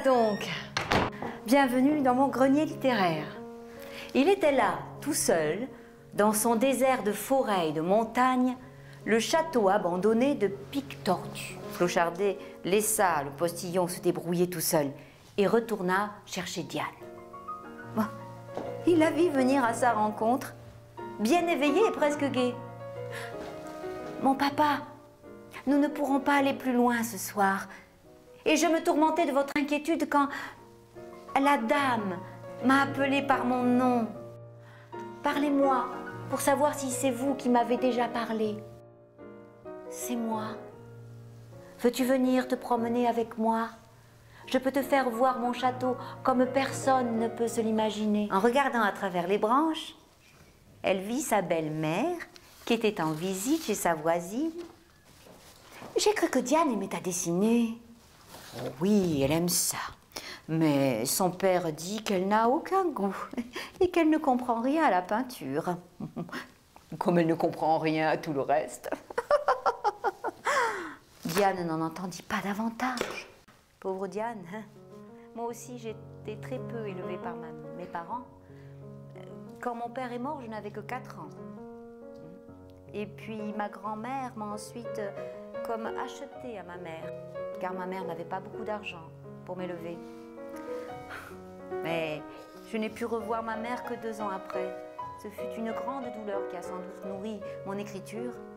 donc, bienvenue dans mon grenier littéraire. Il était là, tout seul, dans son désert de forêts et de montagnes, le château abandonné de Pique-Tortue. Flochardet laissa le postillon se débrouiller tout seul et retourna chercher Diane. Bon, il la vit venir à sa rencontre, bien éveillée et presque gaie. « Mon papa, nous ne pourrons pas aller plus loin ce soir. Et je me tourmentais de votre inquiétude quand la dame m'a appelée par mon nom. Parlez-moi pour savoir si c'est vous qui m'avez déjà parlé. » « C'est moi. Veux-tu venir te promener avec moi? Je peux te faire voir mon château comme personne ne peut se l'imaginer. » En regardant à travers les branches, elle vit sa belle-mère qui était en visite chez sa voisine. « J'ai cru que Diane aimait à dessiner. » « Oh oui, elle aime ça. Mais son père dit qu'elle n'a aucun goût et qu'elle ne comprend rien à la peinture. » Comme elle ne comprend rien à tout le reste. Diane n'en entendit pas davantage. Pauvre Diane, hein? Moi aussi j'étais très peu élevée par mes parents. Quand mon père est mort, je n'avais que 4 ans. Et puis ma grand-mère m'a ensuite comme achetée à ma mère, car ma mère n'avait pas beaucoup d'argent pour m'élever. Mais je n'ai pu revoir ma mère que 2 ans après. Ce fut une grande douleur qui a sans doute nourri mon écriture.